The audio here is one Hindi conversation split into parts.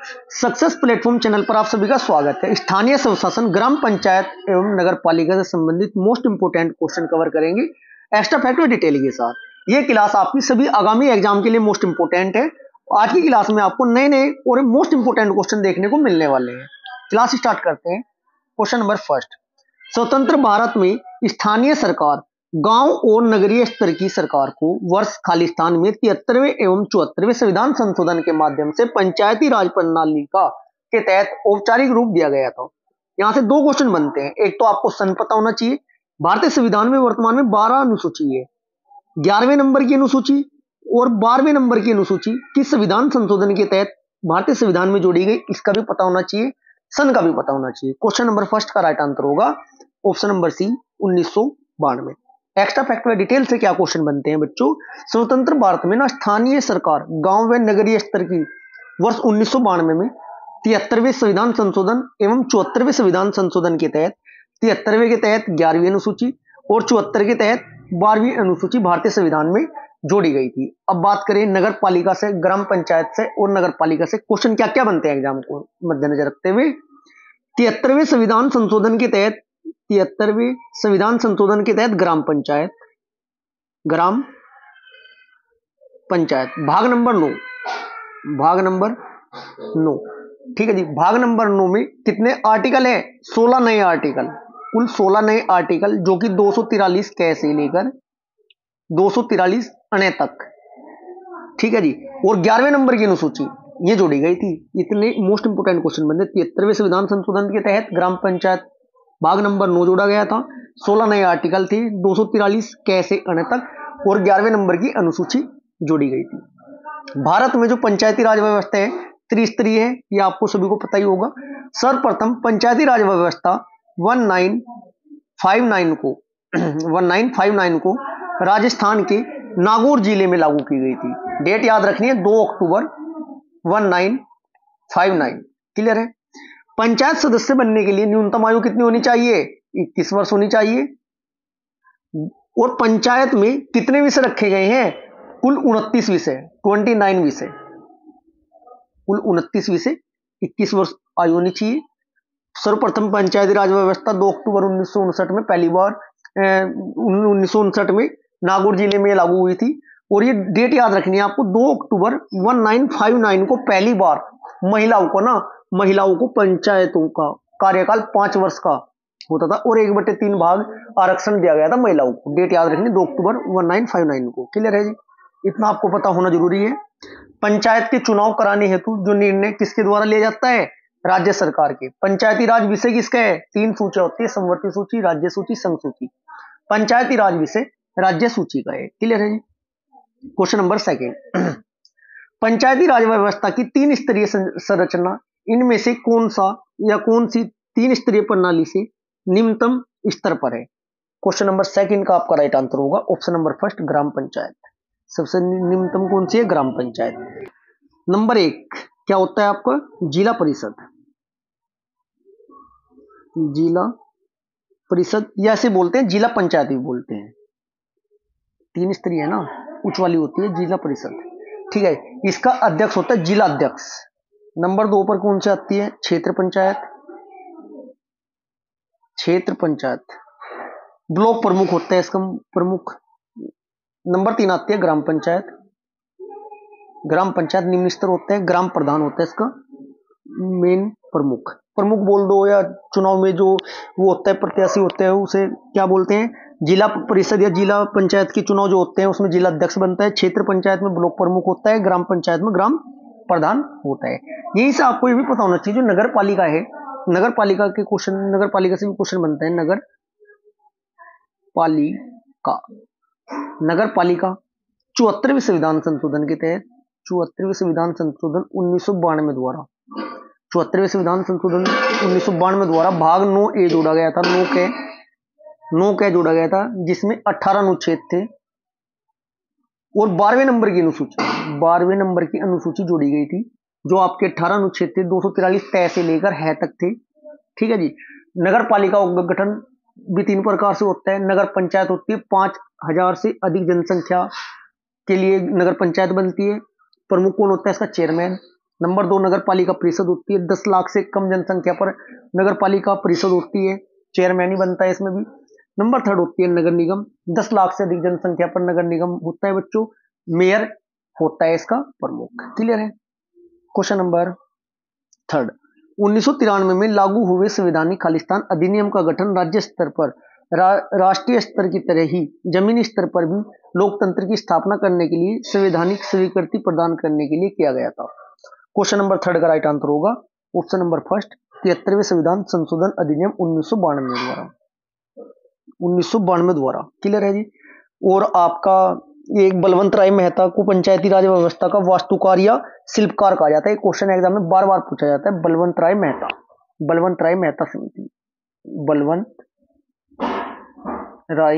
सक्सेस प्लेटफॉर्म चैनल पर आप सभी का स्वागत है। स्थानीय स्वशासन, ग्राम पंचायत एवं नगर पालिका से संबंधित मोस्ट इंपोर्टेंट क्वेश्चन कवर करेंगे एक्स्ट्रा फैक्ट और डिटेल के साथ। ये क्लास आपकी सभी आगामी एग्जाम के लिए मोस्ट इंपोर्टेंट है। आज की क्लास में आपको नए नए और मोस्ट इंपोर्टेंट क्वेश्चन देखने को मिलने वाले हैं। क्लास स्टार्ट करते हैं। क्वेश्चन नंबर फर्स्ट, स्वतंत्र भारत में स्थानीय सरकार गांव और नगरीय स्तर की सरकार को वर्ष खालिस्तान में 73वें एवं 74वें संविधान संशोधन के माध्यम से पंचायती राज प्रणाली का के तहत औपचारिक रूप दिया गया था। यहां से दो क्वेश्चन बनते हैं। एक तो आपको सन पता होना चाहिए। भारतीय संविधान में वर्तमान में 12 अनुसूची है। 11वें नंबर की अनुसूची और 12वें नंबर की अनुसूची किस संविधान संशोधन के तहत भारतीय संविधान में जोड़ी गई, इसका भी पता होना चाहिए, सन का भी पता होना चाहिए। क्वेश्चन नंबर फर्स्ट का राइट आंसर होगा option number C 1992। Extra fact व डिटेल से क्या क्वेश्चन बनते हैं बच्चों। स्वतंत्र भारत में ना स्थानीय सरकार गांव व नगरीय स्तर की वर्ष 1992 में 73वें संविधान संशोधन एवं 74वें संविधान संशोधन के तहत 73वें के तहत 11वीं अनुसूची और 74 के तहत 12वीं अनुसूची भारतीय संविधान में जोड़ी गई थी। अब बात करें नगर पालिका से, ग्राम पंचायत से और नगर पालिका से क्वेश्चन क्या क्या बनते हैं एग्जाम को मद्देनजर रखते हुए। 73वें संविधान संशोधन के तहत 73वें संविधान संशोधन के तहत ग्राम पंचायत भाग नंबर 9, ठीक है जी। भाग नंबर 9 में कितने आर्टिकल है? 16 नए आर्टिकल, कुल 16 नए आर्टिकल, जो कि 243 क से लेकर 243 अने तक, ठीक है जी। और 11वें नंबर की अनुसूची ये जोड़ी गई थी। इतने मोस्ट इंपोर्टेंट क्वेश्चन बनते। 73वें संविधान संशोधन के तहत ग्राम पंचायत भाग नंबर 9 जोड़ा गया था। 16 नए आर्टिकल थे, 243 क से अने तक और 11वें नंबर की अनुसूची जोड़ी गई थी। भारत में जो पंचायती राज व्यवस्था है त्रिस्तरीय है, ये आपको सभी को पता ही होगा। सर्वप्रथम पंचायती राज व्यवस्था 1959 को राजस्थान के नागौर जिले में लागू की गई थी। डेट याद रखनी है, 2 अक्टूबर 1959। क्लियर है। पंचायत सदस्य बनने के लिए न्यूनतम आयु कितनी होनी चाहिए? 21 वर्ष होनी चाहिए। और पंचायत में कितने विषय रखे गए हैं? कुल 29 विषय, 29 विषय, कुल 29 विषय, 21 वर्ष आयु होनी चाहिए। सर्वप्रथम पंचायती राज व्यवस्था 2 अक्टूबर 1959 में पहली बार 1959 में नागौर जिले में लागू हुई थी। और ये डेट याद रखनी है आपको, 2 अक्टूबर 1959 को पहली बार महिलाओं को पंचायतों का कार्यकाल 5 वर्ष का होता था और 1/3 भाग आरक्षण दिया गया था महिलाओं को। डेट याद रखनी, 2 अक्टूबर 1959 को। क्लियर है जी, इतना आपको पता होना जरूरी है। पंचायत के चुनाव कराने हेतु जो निर्णय किसके द्वारा लिया जाता है? राज्य सरकार के। पंचायती राज विषय किसका है? 3 सूचियां होती है, समवर्ती सूची, राज्य सूची, संघ सूची। पंचायती राज विषय राज्य सूची का है। क्लियर है जी। Question number second, Panchayati Raj व्यवस्था की 3 स्तरीय संरचना, इनमें से कौन सी 3 स्तरीय प्रणाली से निम्नतम स्तर पर है? क्वेश्चन नंबर सेकंड का आपका राइट आंसर होगा option number first, gram panchayat. सबसे निम्नतम कौन सी है? ग्राम पंचायत। नंबर 1 क्या होता है आपका? जिला परिषद। जिला परिषद या ऐसे बोलते हैं, जिला पंचायत भी बोलते हैं। 3 स्तरीय है ना, उच्च वाली होती है जिला परिषद, ठीक है। इसका अध्यक्ष होता है जिला अध्यक्ष। नंबर 2 पर कौन सी आती है? क्षेत्र पंचायत। ब्लॉक प्रमुख होता है इसका प्रमुख। नंबर 3 आती है ग्राम पंचायत निम्न स्तर होता है। ग्राम प्रधान होता है इसका मेन प्रमुख बोल दो, या चुनाव में जो वो होता है प्रत्याशी होते हैं उसे क्या बोलते हैं? जिला परिषद या जिला पंचायत के चुनाव जो होते हैं उसमें जिला अध्यक्ष बनता है। क्षेत्र पंचायत में ब्लॉक प्रमुख होता है। ग्राम पंचायत में ग्राम प्रधान होता है। यही से आपको ये भी पता होना चाहिए, जो नगर पालिका है, नगर पालिका से भी क्वेश्चन बनता है। नगर पालिका 74वें संविधान संशोधन के तहत 74वें संविधान संशोधन 1992 द्वारा 74वें संविधान संशोधन 1992 द्वारा भाग 9A जोड़ा गया था। 9 जोड़ा गया था, जिसमें 18 अनुच्छेद थे और 12वें नंबर की अनुसूची जोड़ी गई थी, जो आपके 18 अनुच्छेद थे, 243 तय से लेकर है तक थे। ठीक है जी। नगर पालिका का गठन भी 3 प्रकार से होता है। नगर पंचायत होती है, 5000 से अधिक जनसंख्या के लिए नगर पंचायत बनती है। प्रमुख कौन होता है इसका? चेयरमैन। नंबर 2 नगर पालिका परिषद होती है, 10 लाख से कम जनसंख्या पर नगर पालिका परिषद होती है, चेयरमैन ही बनता है इसमें भी। नंबर 3 होती है नगर निगम, 10 लाख से अधिक जनसंख्या पर नगर निगम होता है बच्चों, मेयर होता है इसका प्रमुख। क्लियर है। क्वेश्चन नंबर 3 1993 में लागू हुए संवैधानिक खालिस्तान अधिनियम का गठन राज्य स्तर पर राष्ट्रीय स्तर की तरह ही जमीनी स्तर पर भी लोकतंत्र की स्थापना करने के लिए संवैधानिक स्वीकृति प्रदान करने के लिए किया गया था। क्वेश्चन नंबर 3 का राइट आंसर होगा ऑप्शन नंबर फर्स्ट 73वें संविधान संशोधन अधिनियम 1992 द्वारा। क्लियर है जी। और आपका एक बलवंत राय मेहता को पंचायती राज व्यवस्था का वास्तुकार या शिल्पकार कहा जाता है। क्वेश्चन एग्जाम में बार बार पूछा जाता है। बलवंत राय मेहता समिति, बलवंत राय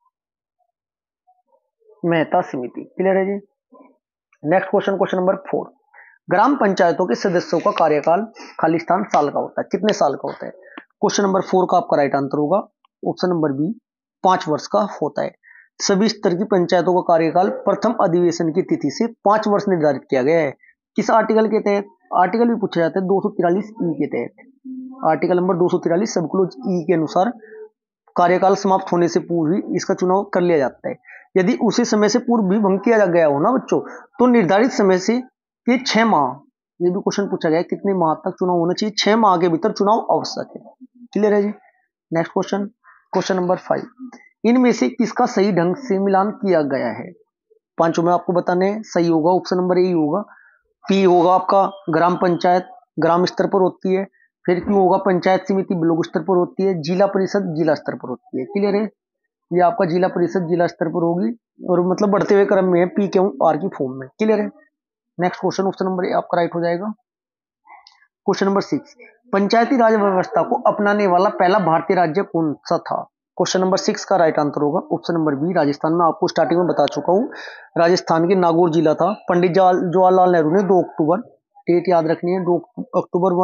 मेहता समिति। क्लियर है जी। नेक्स्ट क्वेश्चन, क्वेश्चन नंबर 4 ग्राम पंचायतों के सदस्यों का कार्यकाल खालिस्तान साल का होता है, कितने साल का होता है? क्वेश्चन नंबर 4 का आपका राइट आंसर होगा ऑप्शन नंबर बी 5 वर्ष का होता है। सभी स्तर की पंचायतों का कार्यकाल प्रथम अधिवेशन की तिथि से 5 वर्ष निर्धारित किया गया है। किस आर्टिकल के तहत? आर्टिकल भी पूछा जाता है 243 ई के तहत। आर्टिकल नंबर 243 सब क्लॉज ई के अनुसार कार्यकाल समाप्त होने से पूर्व ही इसका चुनाव कर लिया जाता है। यदि उसी समय से पूर्व भी भंग किया गया हो ना बच्चों, तो निर्धारित समय से के 6 माह, ये भी क्वेश्चन पूछा गया कितने माह तक चुनाव होना चाहिए, 6 माह के भीतर चुनाव आवश्यक है। क्लियर है जी। नेक्स्ट क्वेश्चन, क्वेश्चन नंबर 5 इनमें से किसका सही ढंग से मिलान किया गया है? पांचों में आपको बताने सही होगा ऑप्शन नंबर ए होगा। पी होगा आपका ग्राम पंचायत ग्राम स्तर पर होती है, फिर क्यू होगा पंचायत समिति ब्लॉक स्तर पर होती है, जिला परिषद जिला स्तर पर होती है। क्लियर है। ये आपका जिला परिषद जिला स्तर पर होगी और मतलब बढ़ते हुए क्रम में है, पी क्यू आर की फॉर्म में। क्लियर है। Next question option number A आपका राइट हो जाएगा। क्वेश्चन नंबर 6 पंचायती राज व्यवस्था को अपनाने वाला पहला भारतीय राज्य कौन सा था? क्वेश्चन नंबर 6 का राइट आंसर होगा ऑप्शन नंबर बी राजस्थान। में आपको स्टार्टिंग में बता चुका हूं, राजस्थान के नागौर जिला था। पंडित जवाहरलाल नेहरू ने 2 अक्टूबर, डेट याद रखनी है, 2 अक्टूबर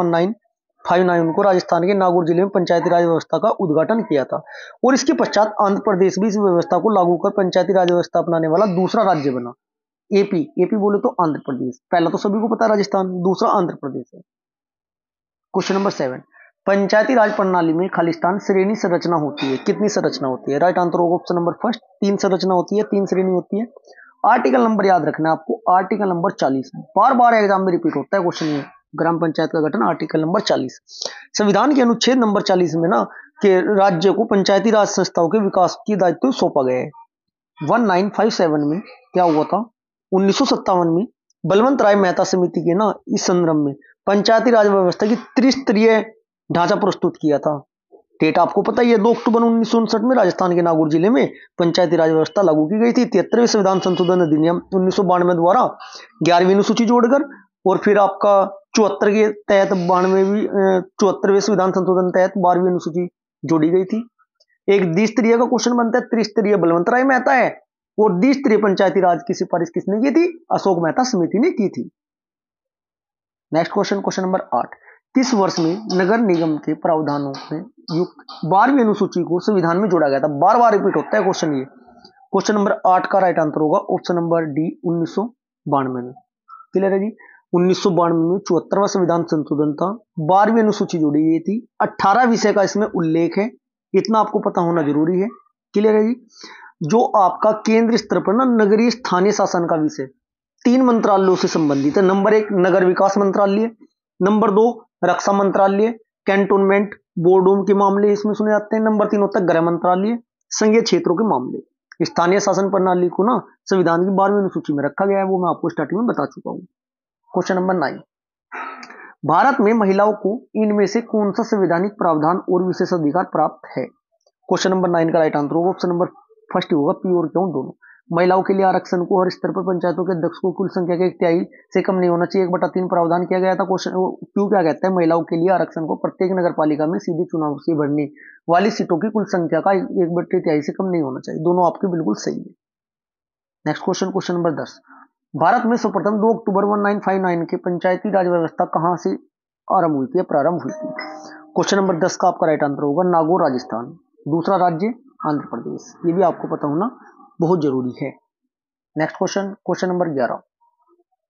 1959 को राजस्थान के नागौर जिले में पंचायती राज व्यवस्था का उद्घाटन किया था। और इसके पश्चात आंध्र प्रदेश भी इस व्यवस्था को लागू कर पंचायती राज व्यवस्था अपनाने वाला दूसरा राज्य बना। एपी बोले तो आंध्र प्रदेश, पहला तो सभी को पता है राजस्थान, दूसरा आंध्र प्रदेश है। क्वेश्चन नंबर 7 पंचायती राज प्रणाली में खालिस्तान श्रेणी संरचना होती है, कितनी संरचना होती है? राइट आंसर होगा ऑप्शन नंबर फर्स्ट 3 संरचना होती है, 3 श्रेणी होती है। आर्टिकल नंबर याद रखना है आपको, आर्टिकल नंबर 40 बार बार एग्जाम में रिपीट होता है क्वेश्चन ये। ग्राम पंचायत का गठन आर्टिकल नंबर 40 संविधान के अनुच्छेद नंबर 40 में ना कि राज्य को पंचायती राज संस्थाओं के विकास की दायित्व सौंपा गया है। 1957 में क्या हुआ था, 1957 में बलवंत राय मेहता समिति के ना इस संदर्भ में पंचायती राज व्यवस्था की त्रिस्तरीय ढांचा प्रस्तुत किया था। डेट आपको पता ही है, 2 अक्टूबर 1959 में राजस्थान के नागौर जिले में पंचायती राज व्यवस्था लागू की गई थी। 73वें संविधान संशोधन अधिनियम 1992 द्वारा 11वीं अनुसूची जोड़कर और फिर आपका 74 के तहत 74वें संविधान संशोधन तहत 12वीं अनुसूची जोड़ी गई थी। एक द्विस्तरीय का क्वेश्चन बनता है, त्रिस्तरीय बलवंत राय मेहता है और द्विस्तरीय पंचायती राज की सिफारिश किसने की थी? अशोक मेहता समिति ने की थी। नेक्स्ट क्वेश्चन, क्वेश्चन नंबर 8 किस वर्ष में नगर निगम के प्रावधानों में युक्त 12वीं अनुसूची को संविधान में जोड़ा गया था? बार बार रिपीट होता है क्वेश्चन ये। क्वेश्चन नंबर 8 का राइट आंसर होगा ऑप्शन नंबर डी 1992 में। क्लियर है जी। 1992 में 74वां संविधान संशोधन था, 12वीं अनुसूची जोड़ी गई थी, 18 विषय का इसमें उल्लेख है, इतना आपको पता होना जरूरी है। क्लियर है जी। जो आपका केंद्र स्तर पर ना नगरीय स्थानीय शासन का विषय 3 मंत्रालयों से संबंधित है। नंबर 1 नगर विकास मंत्रालय, नंबर 2 रक्षा मंत्रालय, कैंटोनमेंट बोर्डों के मामले इसमें सुने जाते हैं, नंबर 3 होता है गृह मंत्रालय, संघीय क्षेत्रों के मामले। स्थानीय शासन प्रणाली को ना संविधान की 12वीं अनुसूची में रखा गया है, वो मैं आपको स्टार्टिंग में बता चुका हूं। क्वेश्चन नंबर 9 भारत में महिलाओं को इनमें से कौन सा संवैधानिक प्रावधान और विशेष अधिकार प्राप्त है? क्वेश्चन नंबर 9 का राइट आंसर होगा ऑप्शन नंबर फर्स्ट होगा पी और क्यों दोनों। महिलाओं के लिए आरक्षण को हर स्तर पर पंचायतों के अध्यक्ष को कुल संख्या के 1/3 से कम नहीं होना चाहिए, 1/3 प्रावधान किया गया था। क्वेश्चन क्यों क्या कहता है, महिलाओं के लिए आरक्षण को प्रत्येक नगर पालिका में सीधे चुनाव से भरने वाली सीटों की कुल संख्या का 1/3 से कम नहीं होना चाहिए। दोनों आपके बिल्कुल सही है। Next question, question number 10 Bharat में सर्वप्रथम 2 अक्टूबर 1959 के पंचायती राज व्यवस्था कहां से आरंभ हुई थी, प्रारंभ हुई थी? क्वेश्चन नंबर 10 का आपका राइट आंसर होगा नागौर राजस्थान, दूसरा राज्य आंध्र प्रदेश। ये भी आपको पता होना बहुत जरूरी है। नेक्स्ट क्वेश्चन, क्वेश्चन नंबर 11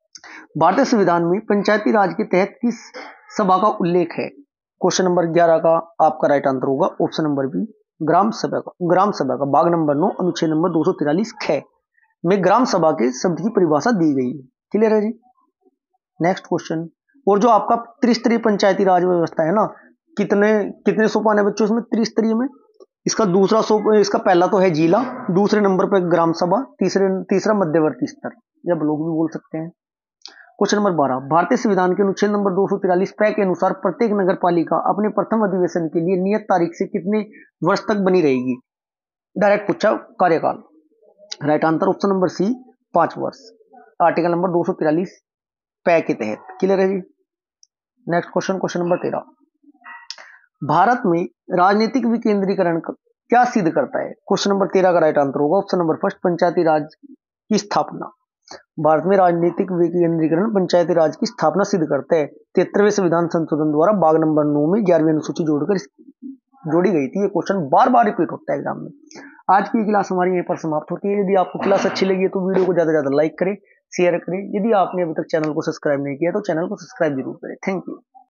भारतीय संविधान में पंचायती राज के तहत किस सभा का उल्लेख है? क्वेश्चन नंबर 11 का आपका राइट आंसर होगा option number B, gram sabha का। ग्राम सभा का भाग नंबर 9 अनुच्छेद नंबर 243 ख में ग्राम सभा के शब्द की परिभाषा दी गई है। क्लियर है जी। नेक्स्ट क्वेश्चन, और जो आपका त्रिस्तरीय पंचायती राज व्यवस्था है ना, कितने कितने सोपान है बच्चों इसमें त्रिस्तरीय में? इसका दूसरा इसका पहला तो है जिला, दूसरे नंबर पर ग्राम सभा, तीसरा मध्यवर्ती स्तर या ब्लॉक भी बोल सकते हैं। क्वेश्चन नंबर 12, भारतीय संविधान के अनुच्छेद नंबर 243 प के अनुसार प्रत्येक नगर पालिका अपने प्रथम अधिवेशन के लिए नियत तारीख से कितने वर्ष तक बनी रहेगी? डायरेक्ट पूछा कार्यकाल। Right answer option number C, 5 वर्ष, आर्टिकल नंबर 243 प के तहत। क्लियर है जी। Next question, question number 13, Bharat में राजनीतिक विकेंद्रीकरण क्या सिद्ध करता है? क्वेश्चन नंबर 13 का राइट आंसर होगा option number first, Panchayati Raj की स्थापना। भारत में राजनीतिक विकेंद्रीकरण पंचायती राज की स्थापना सिद्ध करता है। 73वें संविधान संशोधन द्वारा भाग नंबर 9 में 11वीं अनुसूची जोड़ी गई थी। ये क्वेश्चन बार बार रिपीट होता है एग्जाम में। आज की क्लास हमारी यहीं पर समाप्त होती है। यदि आपको क्लास अच्छी लगी है तो वीडियो को ज्यादा से ज्यादा लाइक करें, शेयर करें। यदि आपने अभी तक चैनल को सब्सक्राइब नहीं किया तो चैनल को सब्सक्राइब जरूर करें। Thank you.